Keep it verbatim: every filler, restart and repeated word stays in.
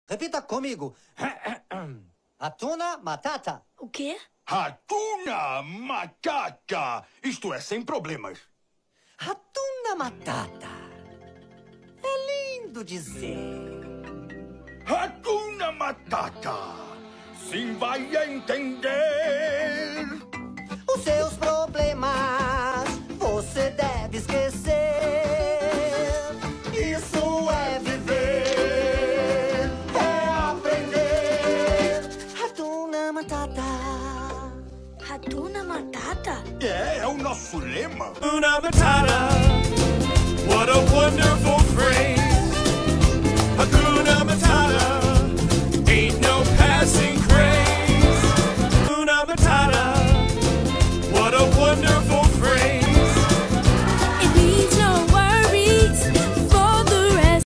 Repita comigo. Hatuna Matata. O quê? Hatuna Matata. Isto é, sem problemas. Hatuna Matata. É lindo dizer. Hatuna Matata. Sim, vai entender. Os seus problemas você deve esquecer. Isso é viver, é aprender. Hatuna Matata. Hatuna Matata? É, é o nosso lema. Hakuna Matata. What a wonderful